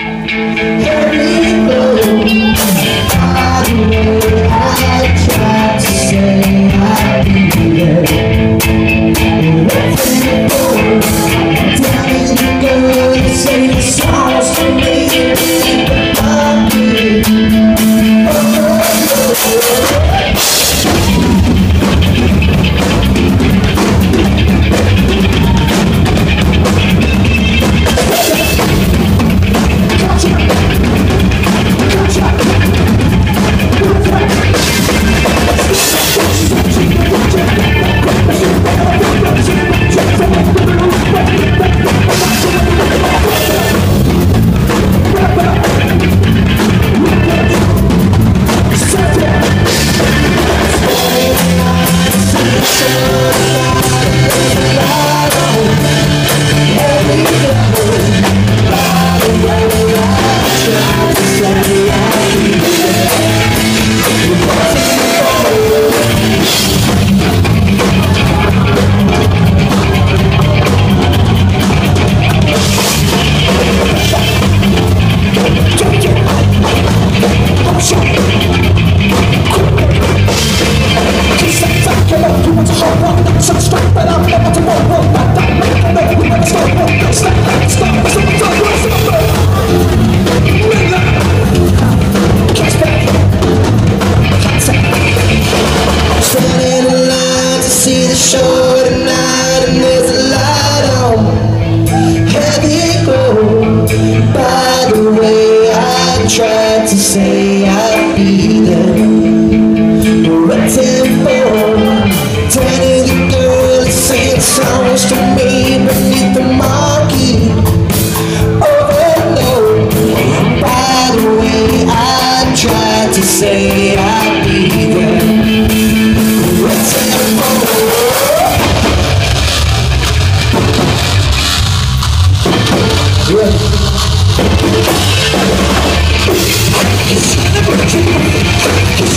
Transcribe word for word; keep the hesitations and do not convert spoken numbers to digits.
Tried to say I'd be there, waiting for, telling the girl to sing songs to me beneath the marquee. Oh no, by the way, I tried to say I'd be there, waiting for. Yeah.